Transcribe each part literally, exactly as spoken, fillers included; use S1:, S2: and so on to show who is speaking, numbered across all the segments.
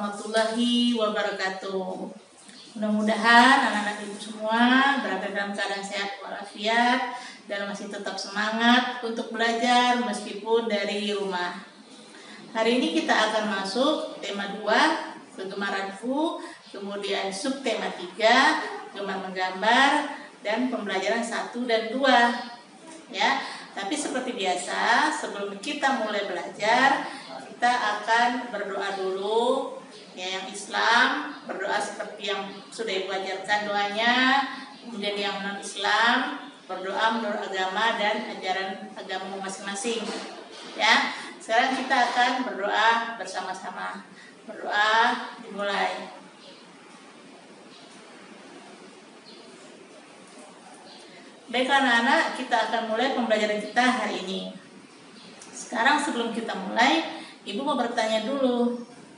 S1: warahmatullahi wabarakatuh. Mudah-mudahan anak-anak ibu semua berada dalam keadaan sehat walafiat dan masih tetap semangat untuk belajar meskipun dari rumah. Hari ini kita akan masuk tema dua, kegemaranku, kemudian subtema tiga, gemar menggambar, dan pembelajaran satu dan dua. Ya, tapi seperti biasa, sebelum kita mulai belajar, kita akan berdoa dulu. Ya, yang Islam berdoa seperti yang sudah Ibu ajarkan doanya. Kemudian yang non-Islam berdoa menurut agama dan ajaran agama masing-masing. Ya, sekarang kita akan berdoa bersama-sama. Berdoa dimulai. Baik anak-anak, kita akan mulai pembelajaran kita hari ini. Sekarang sebelum kita mulai, Ibu mau bertanya dulu.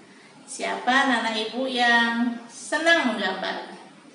S1: Siapa anak ibu yang senang menggambar?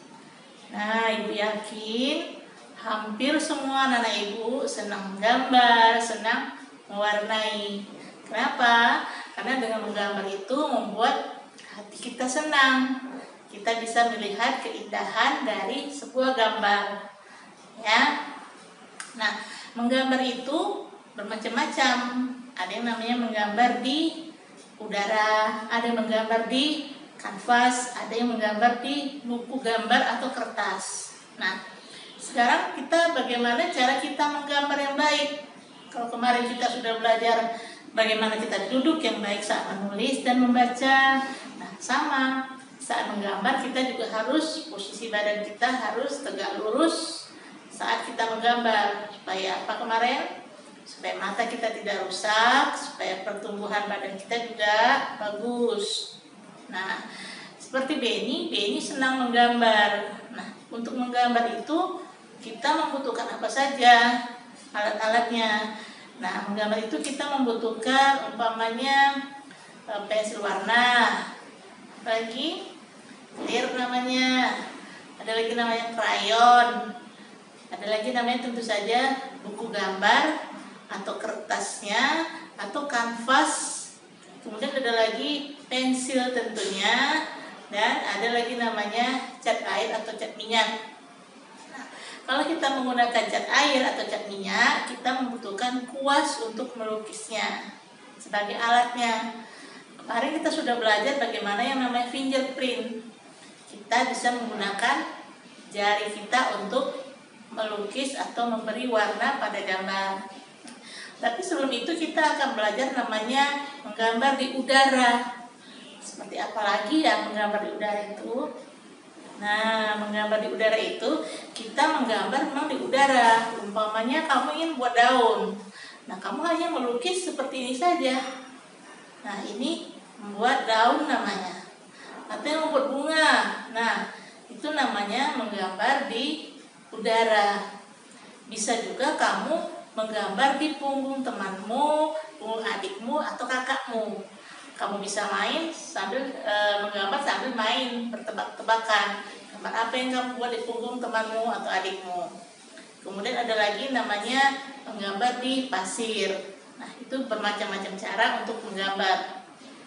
S1: Nah, Ibu yakin hampir semua anak ibu senang menggambar, senang mewarnai. Kenapa? Karena dengan menggambar itu membuat hati kita senang. Kita bisa melihat keindahan dari sebuah gambar. Ya. Nah, menggambar itu bermacam-macam. Ada yang namanya menggambar di udara, ada yang menggambar di kanvas, ada yang menggambar di buku gambar atau kertas. Nah, sekarang kita bagaimana cara kita menggambar yang baik? Kalau kemarin kita sudah belajar bagaimana kita duduk yang baik saat menulis dan membaca. Nah, sama saat menggambar kita juga harus posisi badan kita harus tegak lurus saat kita menggambar. Supaya apa kemarin? Supaya mata kita tidak rusak, supaya pertumbuhan badan kita juga bagus. Nah, seperti Beni, Beni senang menggambar. Nah, untuk menggambar itu kita membutuhkan apa saja alat-alatnya. Nah, menggambar itu kita membutuhkan umpamanya pensil warna, lagi clear namanya, ada lagi namanya krayon. Ada lagi namanya tentu saja buku gambar atau kertasnya atau kanvas. Kemudian ada lagi pensil tentunya, dan ada lagi namanya cat air atau cat minyak. Nah, kalau kita menggunakan cat air atau cat minyak, kita membutuhkan kuas untuk melukisnya sebagai alatnya. Kemarin kita sudah belajar bagaimana yang namanya fingerprint. Kita bisa menggunakan jari kita untuk melukis atau memberi warna pada gambar. Tapi sebelum itu kita akan belajar namanya menggambar di udara. Seperti apa lagi ya menggambar di udara itu? Nah, menggambar di udara itu kita menggambar memang di udara. Umpamanya kamu ingin buat daun. Nah, kamu hanya melukis seperti ini saja. Nah, ini membuat daun namanya. Atau yang membuat bunga. Nah, itu namanya menggambar di udara. Bisa juga kamu menggambar di punggung temanmu, punggung adikmu atau kakakmu. Kamu bisa main sambil e, menggambar sambil main bertebak-tebakan. Gambar apa yang kamu buat di punggung temanmu atau adikmu. Kemudian ada lagi namanya menggambar di pasir. Nah, itu bermacam-macam cara untuk menggambar.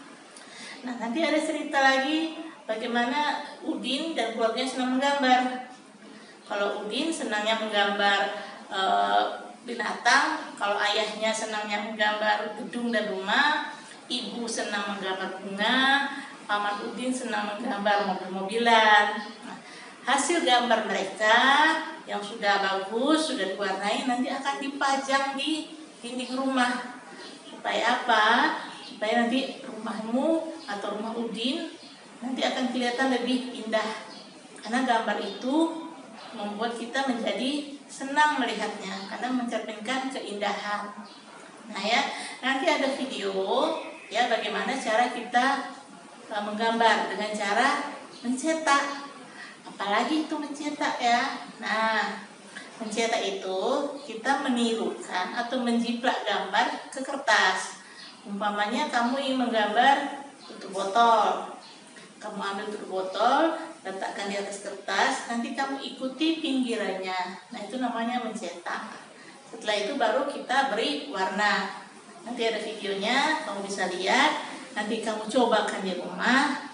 S1: Nah, nanti ada cerita lagi bagaimana Udin dan keluarganya senang menggambar. Kalau Udin senangnya menggambar e, binatang, kalau ayahnya senangnya menggambar gedung dan rumah, ibu senang menggambar bunga, paman Udin senang menggambar mobil-mobilan. Nah, hasil gambar mereka yang sudah bagus, sudah diwarnai, nanti akan dipajang di dinding rumah. Supaya apa? Supaya nanti rumahmu atau rumah Udin nanti akan kelihatan lebih indah. Karena gambar itu membuat kita menjadi senang melihatnya karena mencerminkan keindahan. Nah ya, nanti ada video ya bagaimana cara kita uh, menggambar dengan cara mencetak. Apalagi itu mencetak ya. Nah, mencetak itu kita menirukan atau menjiplak gambar ke kertas. Umpamanya kamu ingin menggambar tutup botol. Kamu ambil tutup botol, letakkan di atas kertas, nanti kamu ikuti pinggirannya. Nah, itu namanya mencetak. Setelah itu baru kita beri warna. Nanti ada videonya, kamu bisa lihat. Nanti kamu cobakan di rumah.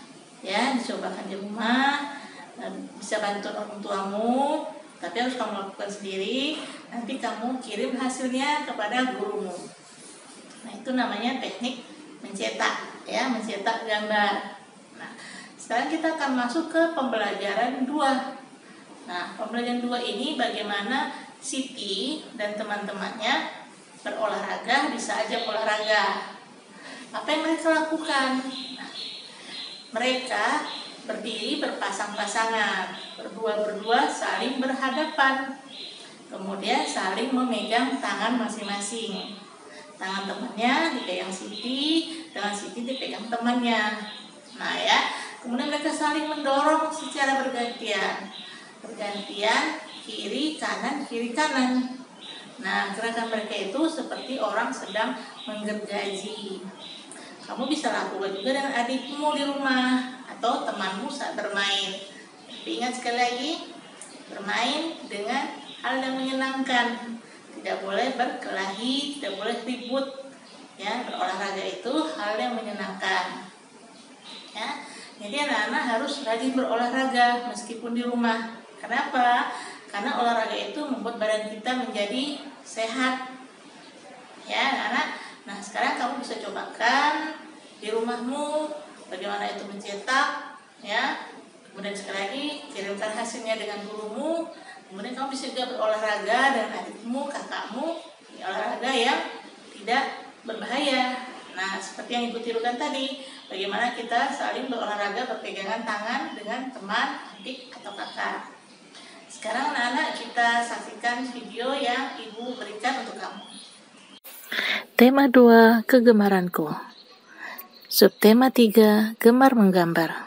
S1: Ya, dicobakan di rumah, bisa bantu orang tuamu, tapi harus kamu lakukan sendiri. Nanti kamu kirim hasilnya kepada gurumu. Nah, itu namanya teknik mencetak, ya, mencetak gambar. Nah, sekarang kita akan masuk ke pembelajaran dua. Nah, pembelajaran dua ini bagaimana Siti dan teman-temannya berolahraga, bisa ajak olahraga. Apa yang mereka lakukan? Nah, mereka berdiri berpasang-pasangan, berdua-berdua saling berhadapan, kemudian saling memegang tangan masing-masing. Tangan temannya dipegang Siti, tangan Siti dipegang temannya. Nah ya, kemudian mereka saling mendorong secara bergantian, bergantian kiri kanan kiri kanan. Nah, gerakan mereka itu seperti orang sedang menggergaji. Kamu bisa lakukan juga dengan adikmu di rumah atau temanmu saat bermain. Tapi ingat sekali lagi, bermain dengan hal yang menyenangkan. Tidak boleh berkelahi, tidak boleh ribut. Ya, berolahraga itu hal yang menyenangkan. Ya, jadi anak-anak harus rajin berolahraga meskipun di rumah. Kenapa? Karena olahraga itu membuat badan kita menjadi sehat. Ya, anak. Nah, sekarang kamu bisa cobakan di rumahmu bagaimana itu mencetak, ya. Kemudian sekali lagi kirimkan hasilnya dengan gurumu. Kemudian kamu bisa juga berolahraga dengan adikmu, kakakmu, di olahraga yang tidak berbahaya. Nah, seperti yang Ibu tirukan tadi, bagaimana kita saling berolahraga berpegangan tangan dengan teman, adik, atau kakak. Sekarang anak-anak kita saksikan video yang Ibu berikan untuk kamu.
S2: Tema dua, kegemaranku. Subtema tiga, gemar menggambar.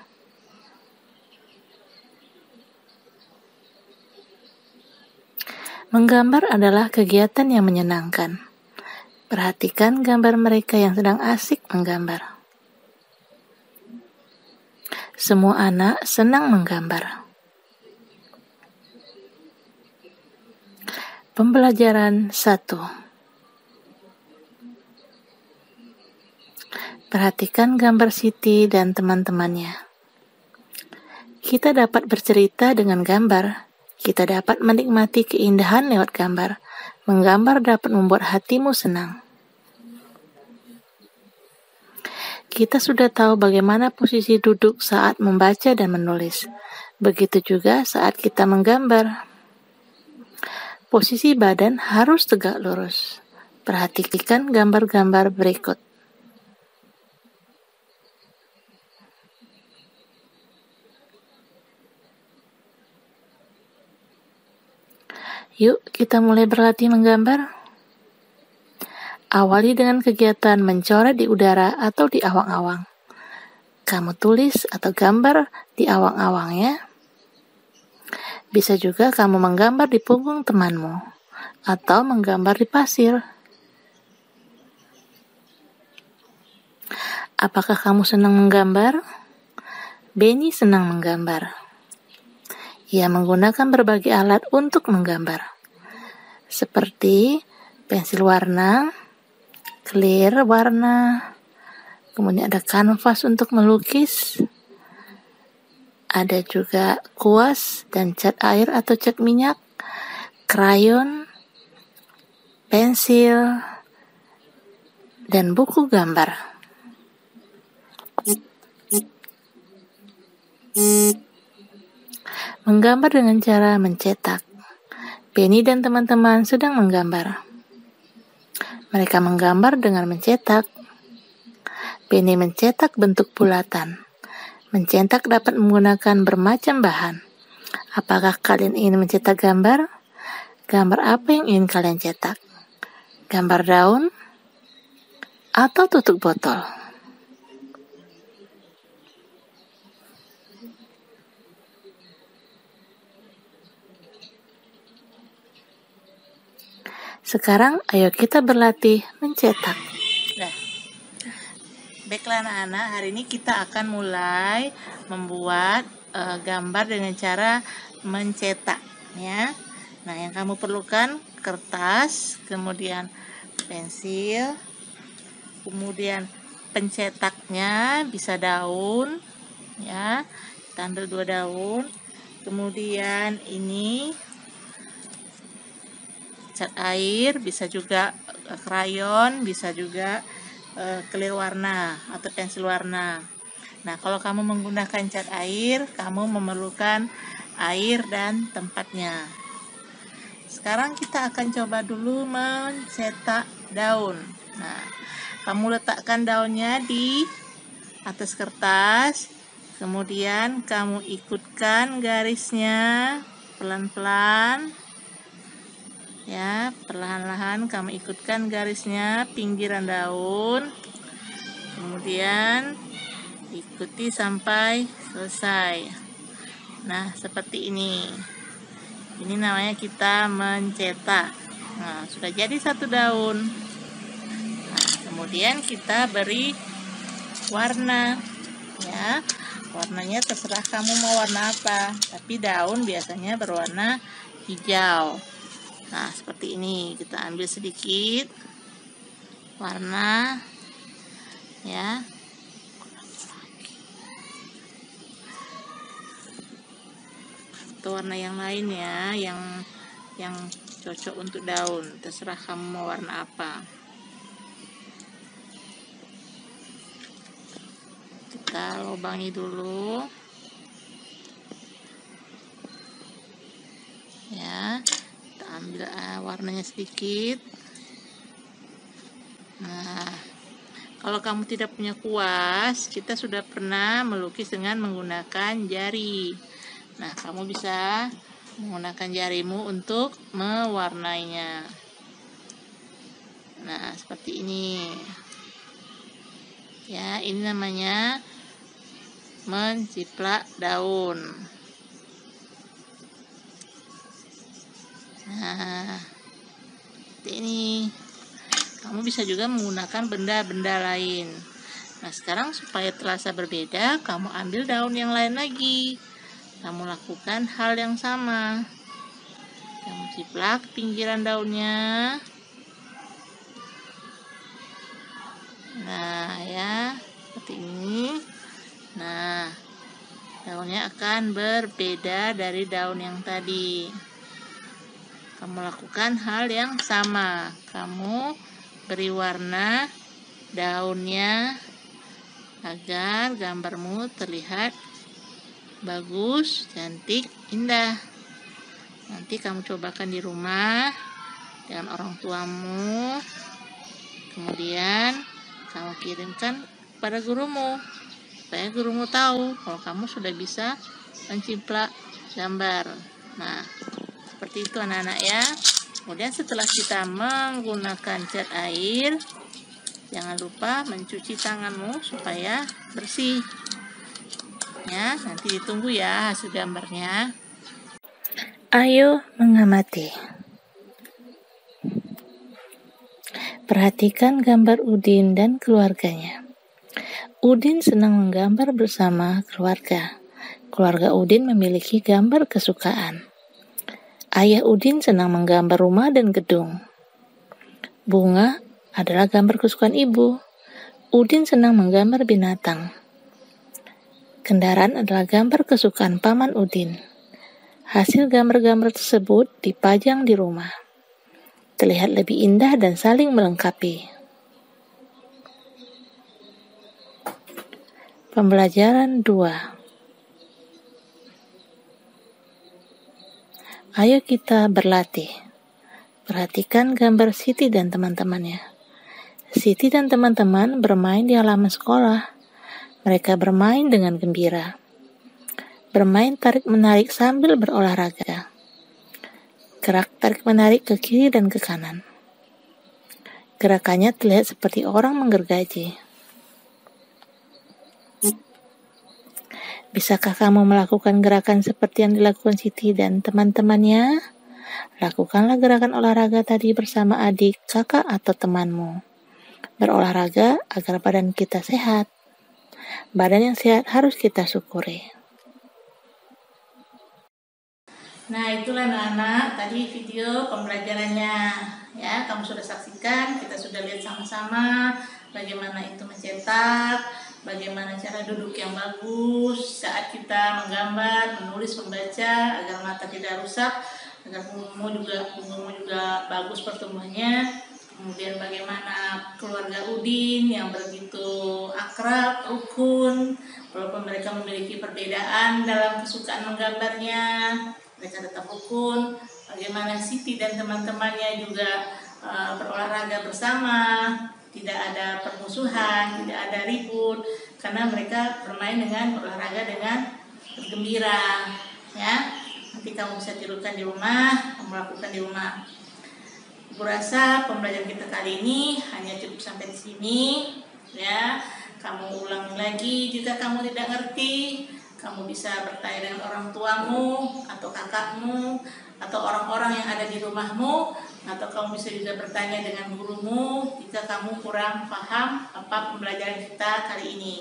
S2: Menggambar adalah kegiatan yang menyenangkan. Perhatikan gambar mereka yang sedang asik menggambar. Semua anak senang menggambar. Pembelajaran satu. Perhatikan gambar Siti dan teman-temannya. Kita dapat bercerita dengan gambar. Kita dapat menikmati keindahan lewat gambar. Menggambar dapat membuat hatimu senang. Kita sudah tahu bagaimana posisi duduk saat membaca dan menulis. Begitu juga saat kita menggambar. Posisi badan harus tegak lurus. Perhatikan gambar-gambar berikut. Yuk, kita mulai berlatih menggambar. Awali dengan kegiatan mencoret di udara atau di awang-awang. Kamu tulis atau gambar di awang-awang ya. Bisa juga kamu menggambar di punggung temanmu atau menggambar di pasir. Apakah kamu senang menggambar? Benny senang menggambar. Ia menggunakan berbagai alat untuk menggambar, seperti pensil warna, clear warna, kemudian ada kanvas untuk melukis, ada juga kuas dan cat air atau cat minyak, krayon, pensil, dan buku gambar. Menggambar dengan cara mencetak. Benny dan teman-teman sedang menggambar. Mereka menggambar dengan mencetak. Benny mencetak bentuk bulatan. Mencetak dapat menggunakan bermacam bahan. Apakah kalian ingin mencetak gambar? Gambar apa yang ingin kalian cetak? Gambar daun atau tutup botol? Sekarang ayo kita berlatih mencetak.
S1: Nah, baiklah anak-anak, hari ini kita akan mulai membuat uh, gambar dengan cara mencetak, ya. Nah, yang kamu perlukan kertas, kemudian pensil, kemudian pencetaknya bisa daun, ya. Kita ambil dua daun. Kemudian ini cat air, bisa juga krayon, bisa juga e, clear warna atau pensil warna. Nah, kalau kamu menggunakan cat air, kamu memerlukan air dan tempatnya. Sekarang kita akan coba dulu mencetak daun. Nah, kamu letakkan daunnya di atas kertas, kemudian kamu ikutkan garisnya pelan-pelan, ya, perlahan-lahan kamu ikutkan garisnya pinggiran daun, kemudian ikuti sampai selesai. Nah, seperti ini. Ini namanya kita mencetak. Nah, sudah jadi satu daun. Nah, kemudian kita beri warna, ya. Warnanya terserah kamu mau warna apa, tapi daun biasanya berwarna hijau. Nah, seperti ini. Kita ambil sedikit warna, ya. Atau warna yang lain, ya, yang yang cocok untuk daun. Terserah kamu mau warna apa. Kita lubangi dulu, ya. Kita ambil uh, warnanya sedikit. Nah, kalau kamu tidak punya kuas, kita sudah pernah melukis dengan menggunakan jari. Nah, kamu bisa menggunakan jarimu untuk mewarnainya. Nah, seperti ini. Ya, ini namanya menciplak daun. Nah, seperti ini. Kamu bisa juga menggunakan benda-benda lain. Nah, sekarang supaya terasa berbeda, kamu ambil daun yang lain lagi. Kamu lakukan hal yang sama. Kamu ciplak pinggiran daunnya. Nah, ya, seperti ini. Nah, daunnya akan berbeda dari daun yang tadi. Kamu lakukan hal yang sama. Kamu beri warna daunnya agar gambarmu terlihat bagus, cantik, indah. Nanti kamu cobakan di rumah dengan orang tuamu. Kemudian kamu kirimkan pada gurumu, supaya gurumu tahu kalau kamu sudah bisa menciplak gambar. Nah, seperti itu anak-anak, ya. Kemudian setelah kita menggunakan cat air, jangan lupa mencuci tanganmu supaya bersih. Ya, nanti ditunggu ya hasil gambarnya.
S2: Ayo mengamati. Perhatikan gambar Udin dan keluarganya. Udin senang menggambar bersama keluarga. Keluarga Udin memiliki gambar kesukaan. Ayah Udin senang menggambar rumah dan gedung. Bunga adalah gambar kesukaan ibu. Udin senang menggambar binatang. Kendaraan adalah gambar kesukaan paman Udin. Hasil gambar-gambar tersebut dipajang di rumah. Terlihat lebih indah dan saling melengkapi. Pembelajaran dua. Ayo kita berlatih. Perhatikan gambar Siti dan teman-temannya. Siti dan teman-teman bermain di halaman sekolah. Mereka bermain dengan gembira. Bermain tarik-menarik sambil berolahraga. Gerak tarik-menarik ke kiri dan ke kanan. Gerakannya terlihat seperti orang menggergaji. Bisakah kamu melakukan gerakan seperti yang dilakukan Siti dan teman-temannya? Lakukanlah gerakan olahraga tadi bersama adik, kakak, atau temanmu. Berolahraga agar badan kita sehat. Badan yang sehat harus kita syukuri.
S1: Nah, itulah anak-anak tadi video pembelajarannya, ya. Kamu sudah saksikan, kita sudah lihat sama-sama bagaimana itu mencetak, bagaimana cara duduk yang bagus saat kita menggambar, menulis, membaca agar mata tidak rusak, agar punggungmu juga punggungmu juga bagus pertumbuhannya. Kemudian bagaimana keluarga Udin yang begitu akrab, rukun, walaupun mereka memiliki perbedaan dalam kesukaan menggambarnya, mereka tetap rukun. Bagaimana Siti dan teman-temannya juga uh, berolahraga bersama, tidak ada permusuhan, tidak ada ribut, karena mereka bermain dengan berolahraga dengan bergembira. Ya, nanti kamu bisa tirukan di rumah, kamu lakukan di rumah. Ibu rasa pembelajaran kita kali ini hanya cukup sampai di sini. Ya, kamu ulang lagi jika kamu tidak ngerti. Kamu bisa bertanya dengan orang tuamu atau kakakmu atau orang-orang yang ada di rumahmu, atau kamu bisa juga bertanya dengan gurumu jika kamu kurang paham apa pembelajaran kita kali ini.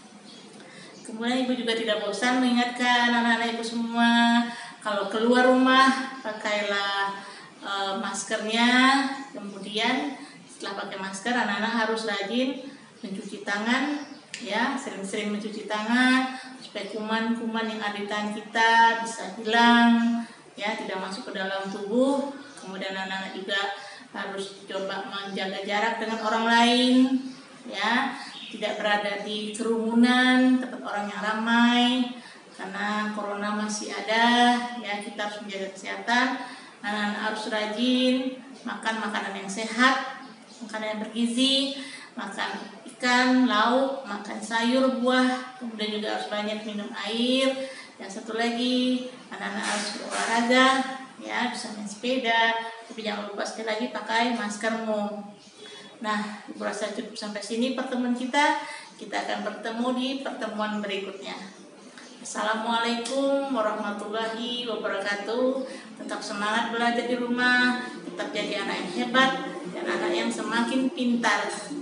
S1: Kemudian ibu juga tidak bosan mengingatkan anak-anak ibu semua, kalau keluar rumah pakailah e, maskernya. Kemudian setelah pakai masker, anak-anak harus rajin mencuci tangan, ya, sering-sering mencuci tangan supaya kuman-kuman yang ada di tangan kita bisa hilang, ya, tidak masuk ke dalam tubuh. Kemudian anak-anak juga harus coba menjaga jarak dengan orang lain, ya, tidak berada di kerumunan, tempat orang yang ramai, karena corona masih ada, ya, kita harus menjaga kesehatan. Anak-anak harus rajin makan makanan yang sehat, makanan yang bergizi, makan ikan, lauk, makan sayur, buah, kemudian juga harus banyak minum air. Yang satu lagi, anak-anak harus berolahraga, ya, bisa main sepeda, tapi jangan lupa sekali lagi pakai maskermu. Nah, ibu rasa cukup sampai sini pertemuan kita. Kita akan bertemu di pertemuan berikutnya. Assalamualaikum warahmatullahi wabarakatuh. Tetap semangat belajar di rumah, tetap jadi anak yang hebat dan anak yang semakin pintar.